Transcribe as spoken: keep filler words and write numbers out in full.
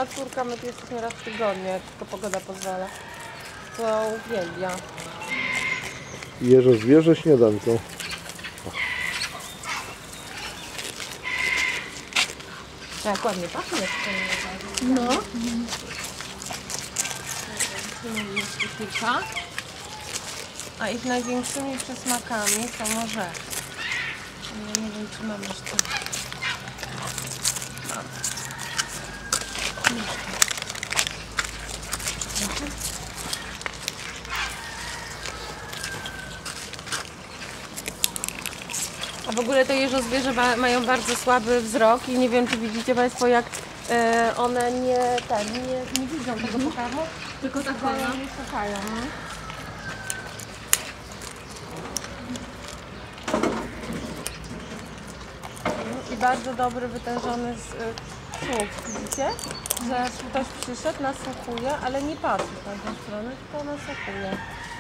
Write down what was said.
moja córka myt jesteśmy raz w tygodniu, jak tylko pogoda pozwala. To uwielbia. Jeżo zwierzę śniadanko. Tak, ładnie pachnie. No. Jeszcze kilka. A ich największymi przysmakami są morze. Ja nie wiem, czy mam jeszcze. Mam. A w ogóle to jeżozwierzę ma, mają bardzo słaby wzrok i nie wiem, czy widzicie Państwo, jak e, one nie, ten, nie, nie widzą tego pokarmu, tylko tak nie szukają. No? I bardzo dobry, wytężony z, y, słuch, widzicie? Że ktoś przyszedł, nasłuchuje, ale nie patrzy w tamtą stronę, tylko nasłuchuje.